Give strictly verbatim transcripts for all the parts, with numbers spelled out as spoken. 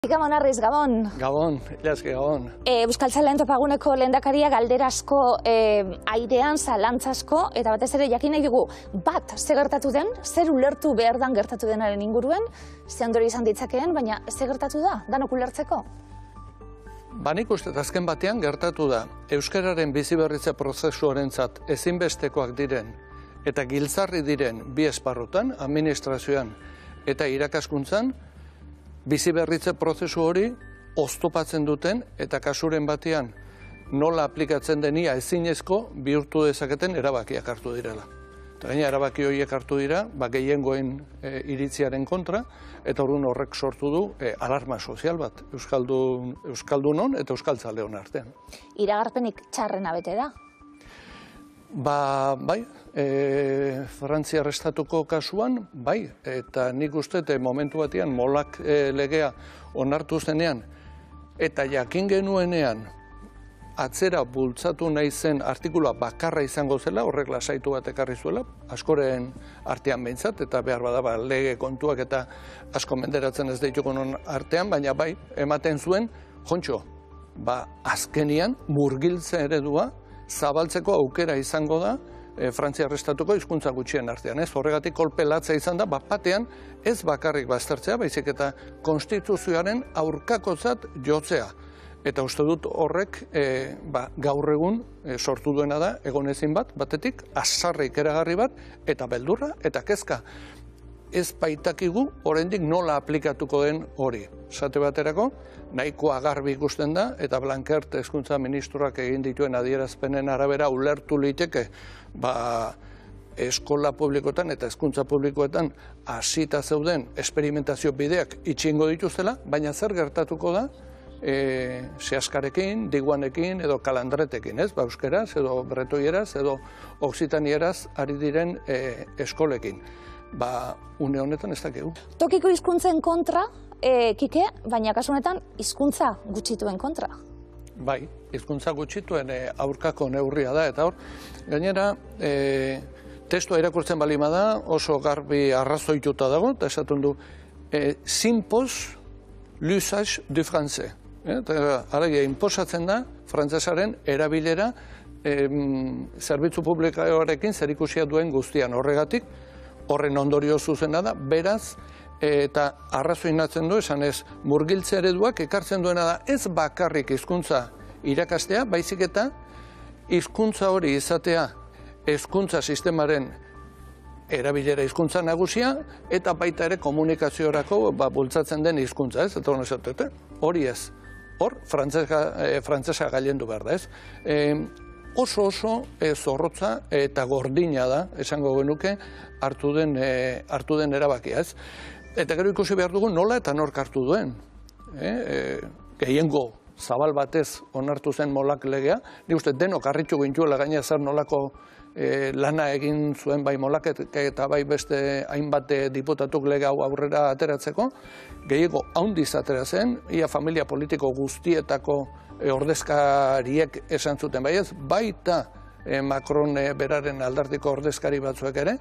Gabon Arraiz, Gabon. Gabon, ilaski Gabon. Euskaltzaleen topaguneko lehendakaria galderasko airean, zalantzasko, eta batez ere jakin nahi dugu, bat, ze gertatu den, zer ulertu behar dan gertatu denaren inguruen, ze ondori izan ditzakeen, baina ze gertatu da, danok ulertzeko? Ba, nik uste azken batean gertatu da, euskararen biziberritze prozesuarentzat ezinbestekoak diren eta giltzarri diren bi esparrutan, administrazioan eta irakaskuntzan, biziberritze prozesu hori oztopatzen duten eta kasuren batean nola aplikatzen denia ezinezko bihurtu dezaketen erabakiak hartu direla. Eta gaina erabaki horiek hartu dira, ba, gehiengoen e, iritziaren kontra, eta orduan horrek sortu du e, alarma sozial bat, Euskaldun, Euskaldunon eta Euskaltzaleon artean. Iragarpenik txarrena bete da? Ba, bai, e, Frantziar estatuko kasuan, bai, eta nik uste e, momentu batean molak e, legea onartu zenean, eta jakin genuenean atzera bultzatu nahi zen artikulua bakarra izango zela, horrek lasaitu bat ekarri zuela, askoren artean behintzat, eta behar bada ba, lege kontuak eta asko menderatzen ez ditugunon artean, baina bai, ematen zuen, jontxo, ba, azkenian murgiltze eredua zabaltzeko aukera izango da e, Frantziar estatuko hizkuntza gutxien artean. Ez horregatik kolpe latza izan da, bat batean ez bakarrik baztertzea, baizik eta konstituzioaren aurkakotzat jotzea. Eta uste dut horrek e, ba, gaur egun e, sortu duena da, egonezin bat, batetik, azarra ikeragarri bat, eta beldurra, eta kezka. Ez baitakigu, oraindik nola aplikatuko den hori. Esate baterako, nahikoa garbi ikusten da, eta Blankert hezkuntza ministroak egin dituen adierazpenen arabera ulertu liteke, ba, eskola publikoetan eta hezkuntza publikoetan hasita zeuden esperimentazio bideak itxingo dituzela, baina zer gertatuko da, e, sehaskarekin, diguanekin edo kalandretekin, ez? Ba, euskeraz, edo bretoieraz, edo oksitanieraz ari diren e, eskolekin. Ba, une honetan ez dakigu. Tokiko hizkuntzen kontra, e, kike, baina kasu honetan hizkuntza gutxituen kontra. Bai, hizkuntza gutxituen e, aurkako neurria da, eta hor, gainera, e, testua irakurtzen balima da, oso garbi arrazoituta dago, eta esaten du, e, s'impose l'usage du français. E, eta aragia, inposatzen da, frantsesaren erabilera e, zerbitzu publikoarekin zerikusia duen guztian horregatik, horren ondorio zuzena da, beraz, eta arrazoinatzen du, esan ez, murgiltze ereduak ekartzen duena da, ez bakarrik hizkuntza irakastea, baizik eta hizkuntza hori izatea hezkuntza sistemaren erabilera hizkuntza nagusia, eta baita ere komunikaziorako ba, bultzatzen den hizkuntza, ez? Eta hori esatete, hori ez, hor, frantzesa, e, frantzesa gailendu behar da, ez? E, oso oso e, zorrotza eta gordina da, esango genuke, hartu den, e, hartu den erabakia, ez? Eta gero ikusi behar dugu nola eta nork hartu duen. E, e, gehiengo zabal batez onartu zen molak legea, nik uste denok harritu gintuela gaina zer nolako e, lana egin zuen bai molak eta bai beste hainbat diputatuk lege hau aurrera ateratzeko, gehiago haundiz atera zen, ia familia politiko guztietako e, ordezkariek esan zuten bai ez, baita e, Macron e, beraren aldartiko ordezkari batzuek ere,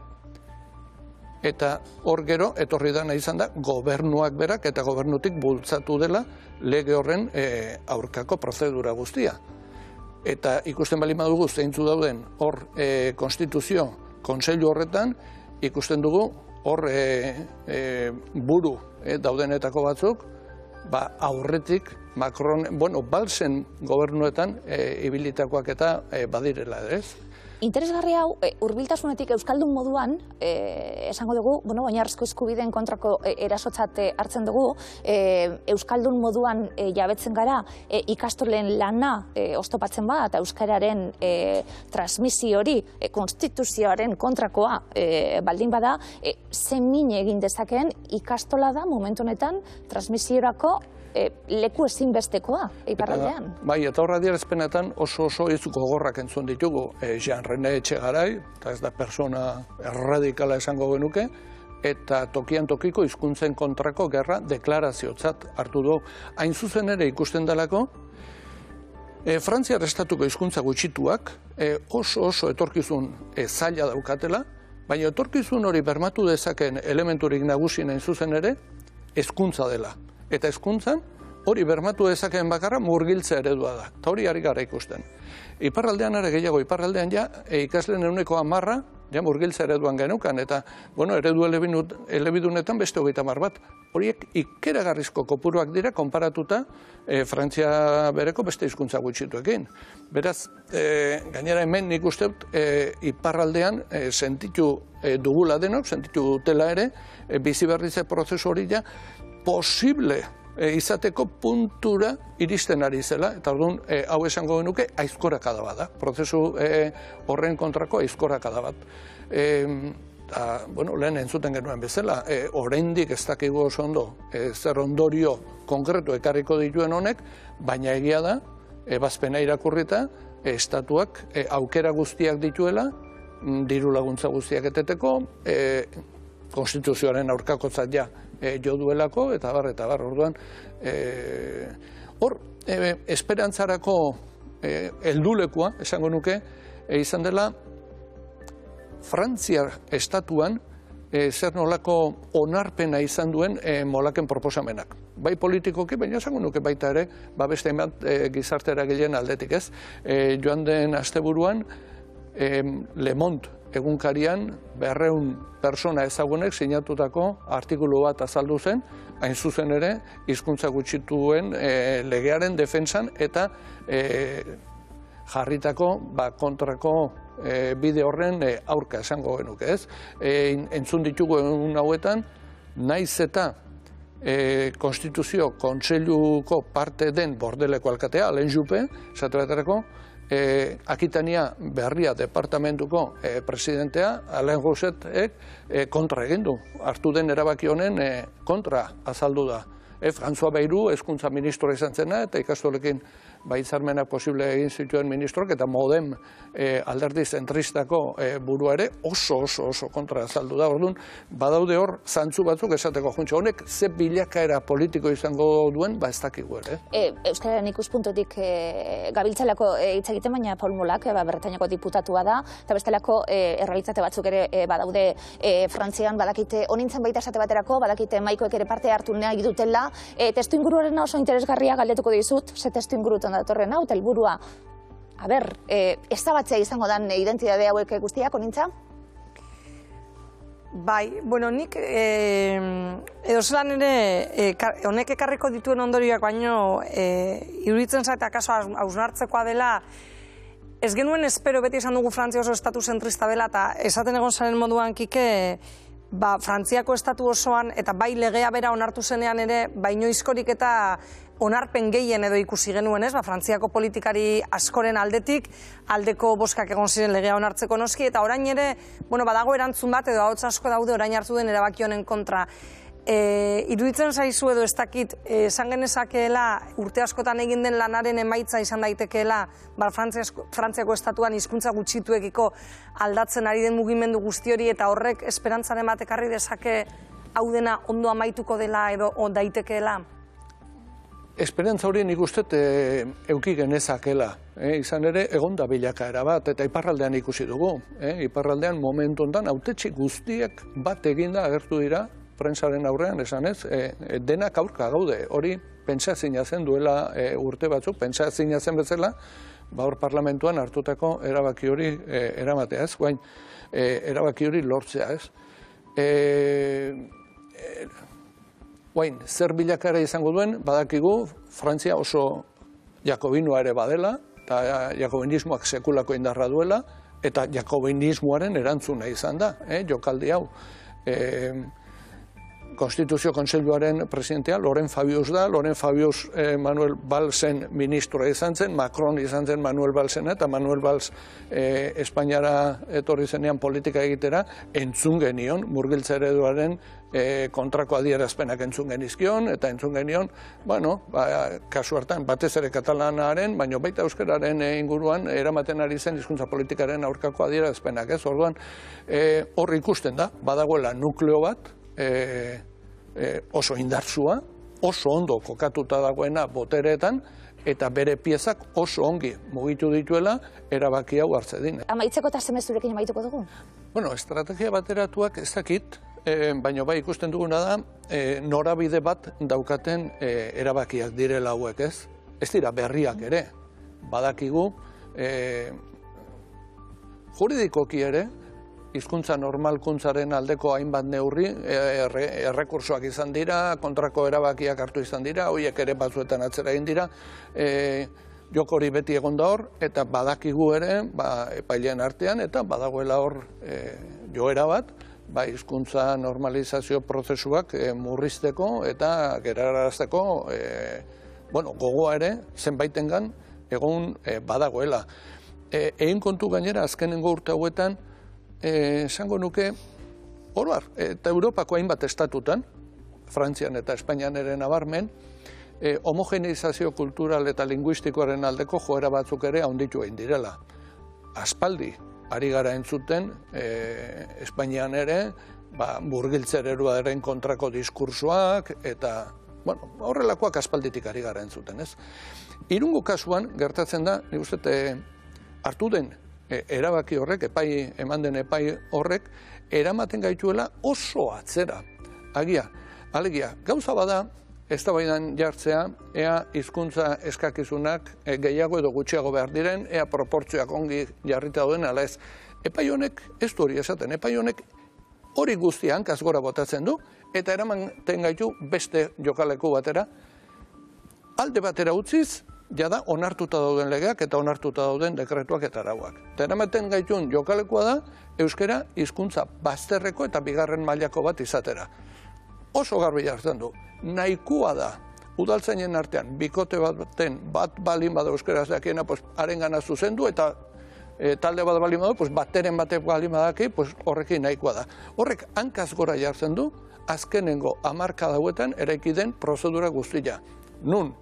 eta hor gero, etorri dana izan da, gobernuak berak eta gobernutik bultzatu dela lege horren e, aurkako prozedura guztia. Eta ikusten balima dugu zeintzu dauden hor e, konstituzio kontseilu horretan, ikusten dugu hor e, e, buru e, daudenetako batzuk, ba, aurretik Macron, bueno, balsen gobernuetan e, ibilitakoak eta e, badirela, ez? Interesgarri hau, e, hurbiltasunetik euskaldun moduan, e, esango dugu, bueno, oinarrizko eskubideen kontrako e, erasotzat hartzen dugu, e, euskaldun moduan e, jabetzen gara, e, ikastolen lana e, oztopatzen ba, eta euskararen e, transmisio hori, e, konstituzioaren kontrakoa e, baldin bada, e, zen min egin dezakeen ikastola da momentu honetan transmisiorako E, leku ezinbestekoa, iparraldean. Bai, eta horra adierazpenetan oso oso ez gogorrak entzun ditugu. E, Jean René Etxegarai, eta ez da persona erradikala esango genuke, eta tokian tokiko hizkuntzen kontrako gerra deklaraziotzat hartu du. Hain zuzen ere ikusten delako, e, Frantziar estatuko hizkuntza gutxituak e, oso oso etorkizun e, zaila daukatela, baina etorkizun hori bermatu dezaken elementurik nagusien hain zuzen ere, hezkuntza dela. Eta hezkuntzan, hori bermatu dezakeen bakarra murgiltze eredua da. Eta hori ari gara ikusten. Iparraldean ere gehiago, iparraldean ja, e, ikasleen ehuneko hamarra, ja murgiltze ereduan genukan, eta, bueno, eredu elebidunetan beste hogeita hamar bat. Horiek ikeragarrizko kopuruak dira, konparatuta e, Frantzia bereko beste hizkuntza gutxituekin. Beraz, e, gainera hemen nik uste dut, e, iparraldean e, sentitu e, dugula denok, sentitu dutela ere, e, bizi berritze prozesu hori ja, posible e, izateko puntura iristen ari zela, eta orduan e, hau esango genuke aizkorakada bat da, prozesu e, horren kontrako aizkorakada bat. E, ta, bueno, lehen entzuten genuen bezala, e, oraindik ez dakigu oso ondo e, zer ondorio konkretu ekarriko dituen honek, baina egia da, ebazpena irakurrita, e, estatuak e, aukera guztiak dituela, diru laguntza guztiak eteteko, e, konstituzioaren aurkakotzat ja e, jo duelako, eta bar, eta bar, orduan, e, hor, e, esperantzarako e, heldulekua, esango nuke, e, izan dela, Frantziar estatuan e, zer nolako onarpena izan duen e, molaken proposamenak. Bai politikoki, baina esango nuke baita ere, ba beste emat e, gizartera gileen aldetik ez. E, joan den asteburuan, e, Le Monde egunkarian berreun persona ezagunek sinatutako artikulu bat azaldu zen, hain zuzen ere, hizkuntza gutxituen e, legearen defentsan eta e, jarritako ba, kontrako e, bide horren e, aurka esango genuke ez. E, entzun ditugu egun hauetan, naiz eta e, Konstituzio Kontseiluko parte den Bordeleko alkatea, Alain Juppé, esate baterako, E, Akitania berria departamentuko e, presidentea, Alain Roussetek e, kontra egin du. Hartu den erabaki honen e, kontra azaldu da. E, François Bayrou hezkuntza ministro izan zena, eta ikastolekin baitzarmenak posible egin zituen ministroak, eta Modem e, alderdi zentristako e, burua ere oso oso oso kontra azaldu da. Orduan, badaude hor zantzu batzuk esateko juntxo. Honek ze bilakaera politiko izango duen, ba ez dakigu ere. E, Euskararen ikuspuntutik e, gabiltzalako e, hitz egiten, baina Paul Molak e, ba, Bretainiako diputatua da, eta bestelako e, errealitate batzuk ere e, badaude e, Frantzian, badakite, honintzen baita esate baterako, badakite maikoek ere parte hartu nahi dutela. E, testu inguruaren oso interesgarria galdetuko dizut, ze testu ingurutan datorren hau, eta helburua, a ber, e, ezabatzea izango dan identitate hauek guztiak, honintza? Bai, bueno, nik e, edo zelan ere e, honek ekarriko dituen ondorioak baino e, iruditzen zait akaso hausnartzekoa dela, ez genuen espero beti esan dugu Frantzia oso estatu zentrista dela, eta esaten egon zaren moduan kike, ba, Frantziako estatu osoan, eta bai legea bera onartu zenean ere, baino izkorik eta onarpen gehien edo ikusi genuen ez, ba, Frantziako politikari askoren aldetik, aldeko boskak egon ziren legea onartzeko noski, eta orain ere, bueno, badago erantzun bat, edo ahots asko daude orain hartu den erabaki honen kontra. E, iruditzen zaizu edo ez dakit, esan genezakeela urte askotan egin den lanaren emaitza izan daitekeela, ba, Frantziako estatuan hizkuntza gutxituekiko aldatzen ari den mugimendu guzti hori, eta horrek esperantzaren bat ekarri dezake hau dena ondo amaituko dela edo daitekeela? Esperantza hori nik uste e, euki genezakela. E, izan ere, egon da bilakaera bat, eta iparraldean ikusi dugu. E, iparraldean momentu ondan autetxe guztiak bat eginda agertu dira, prentsaren aurrean, esan ez, e, denak aurka gaude. Hori, pentsazina zen duela e, urte batzuk, pentsazina zen bezala, ba hor parlamentuan hartutako erabaki hori e, eramatea ez, guain, e, erabaki hori lortzea ez. E, e, Guain, zer bilakara izango duen, badakigu, Frantzia oso jakobinoa ere badela, eta jakobinismoak sekulako indarra duela, eta jakobinismoaren erantzuna izan da, eh, jokaldi hau. E, Konstituzio Kontseiluaren presidentea Laurent Fabius da, Laurent Fabius eh, Manuel Valsen ministroa izan zen, Macron izan zen Manuel Valsena, eta Manuel Valls eh, Espainiara etorri zenean politika egitera, entzun genion, murgiltze ereduaren eh, kontrako adierazpenak entzun genizkion, eta entzun genion, bueno, ba, kasu hartan, batez ere katalanaren, baina baita euskararen eh, inguruan, eramaten ari zen hizkuntza politikaren aurkako adierazpenak, ez, orduan, eh, hor ikusten da, badagoela nukleo bat, eh, E, oso indartsua, oso ondo kokatuta dagoena botereetan, eta bere piezak oso ongi mugitu dituela erabaki hau hartze dine. Amaitzeko eta semezurekin amaituko dugu? Bueno, estrategia bateratuak ez dakit, baina bai ikusten duguna da, norabide bat daukaten erabakiak direla hauek, ez? Ez dira berriak ere, badakigu, juridikoki ere, hizkuntza normalkuntzaren aldeko hainbat neurri, errekursoak izan dira, kontrako erabakiak hartu izan dira, horiek ere batzuetan atzera egin dira, joko hori beti egon da hor, eta badakigu ere, epaileen artean, eta badagoela hor joera bat, hizkuntza normalizazio prozesuak murrizteko eta gerarazteko gogoa ere zenbaitengan egun badagoela. Egin kontu gainera azkenengo urte hauetan, esango nuke, oroar, eta Europako hainbat estatutan, Frantzian eta Espainian ere nabarmen, homogeneizazio kultural eta linguistikoaren aldeko joera batzuk ere handitu egin direla. Aspaldi, ari gara entzuten, Espainian ere, burgiltzereruaren kontrako diskursoak, eta horrelakoak aspalditik ari gara entzuten, ez? Irungo kasuan, gertatzen da, nik uste, hartu den erabaki horrek, epai, eman den epai horrek, eramaten gaituela oso atzera. Agia, alegia, gauza bada, eztabaidan jartzea, ea hizkuntza eskakizunak gehiago edo gutxiago behar diren, ea proportzioak ongi jarrita dauden, ala ez. Epai honek ez du hori esaten, epai honek hori guztia hankaz gora botatzen du, eta eramaten gaitu beste jokaleku batera, alde batera utziz, jada onartuta dauden legeak eta onartuta dauden dekretuak eta arauak. Eta eramaten gaitun jokalekua da, euskara hizkuntza bazterreko eta bigarren mailako bat izatera. Oso garbi jartzen du. Nahikoa da, udaltzainen artean, bikote baten bat balin bada euskaraz dakiena, haren gana zuzendu, eta talde bat balin bada, bateren batek balin badaki, horrekin nahikoa da. Horrek hankaz gora jartzen du, azkenengo hamarka dauetan eraiki den prozedura guztia. Nun,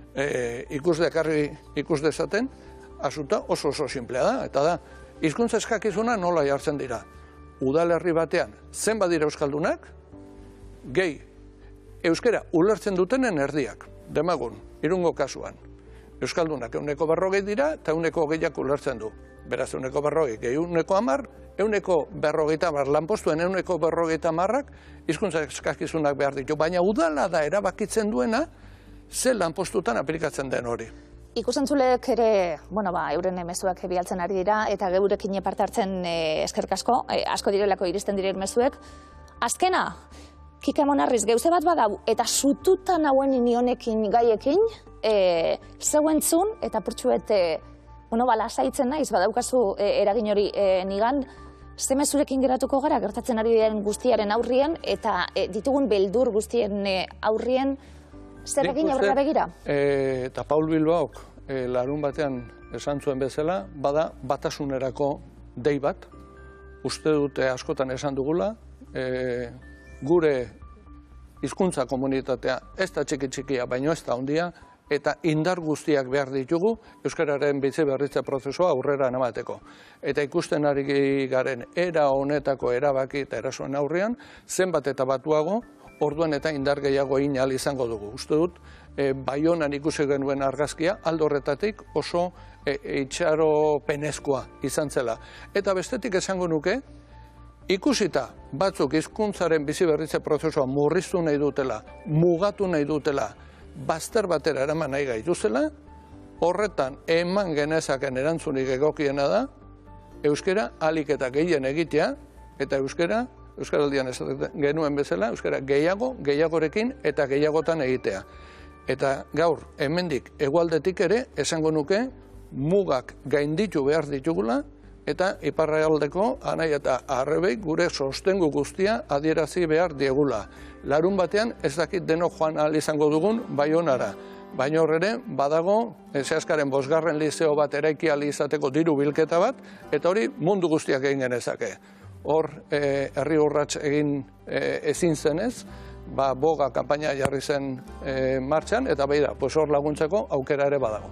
ikus dekarri ikus dezaten, asuta oso oso simplea da, eta da, hizkuntza eskakizuna nola jartzen dira. Udalerri batean, zenbat dira euskaldunak, gehi, euskara ulertzen dutenen erdiak, demagun, Irungo kasuan. Euskaldunak euneko berrogei dira, eta euneko gehiak ulertzen du. Beraz, euneko berrogei, gehi euneko hamar, euneko berrogeita hamar, lanpostuen euneko berrogeita hamarrak, hizkuntza eskakizunak behar ditu. Baina udala da erabakitzen duena, ze lanpostutan aplikatzen den hori. Ikusentzulek ere, bueno, ba, euren mezuak bialtzen ari dira, eta geurekin parte hartzen eskerrik asko, asko direlako iristen diren mezuek. Azkena, Kika Monarriz, geuze bat badau, eta sututan hauen inionekin gaiekin, zeuentzun, eta purtsuet, bueno, ba, lasaitzen naiz, badaukazu eragin hori nigan, ze mezurekin geratuko gara, gertatzen ari diren guztiaren aurrien, eta ditugun beldur guztien aurrien, zer egin aurrera begira? Eta Paul Bilbaok larun batean esan zuen bezala, bada batasunerako dei bat, uste dute askotan esan dugula, gure hizkuntza komunitatea ez da txiki txikia, baino ez da handia, eta indar guztiak behar ditugu euskararen bizi berritze prozesua aurrera eramateko. Eta ikusten ari garen era honetako erabaki eta erasoen aurrean, zenbat eta batuago, orduan eta indar gehiago egin ahal izango dugu. Uste dut, Baionan ikusi genuen argazkia, alde horretatik oso itxaropenezkoa izan zela. Eta bestetik esango nuke, ikusita batzuk hizkuntzaren bizi berritze prozesua murriztu nahi dutela, mugatu nahi dutela, bazter batera eraman nahi gaituzela, horretan eman genezaken erantzunik egokiena da, euskara ahalik eta gehien egitea, eta euskara, euskaraldian genuen bezala, euskara gehiago, gehiagorekin eta gehiagotan egitea. Eta gaur, hemendik hegoaldetik ere, esango nuke, mugak gainditu behar ditugula, eta iparraldeko anai eta arrebei gure sostengu guztia adierazi behar diegula. Larun batean ez dakit denok joan ahal izango dugun Baionara. Baina horre badago Seaskaren bosgarren liceo bat eraiki ahal izateko diru bilketa bat, eta hori mundu guztiak egin genezake. Hor herri urrats egin ezin zenez, boga kanpaina jarri zen martxan, eta behi da, hor laguntzeko aukera ere badago.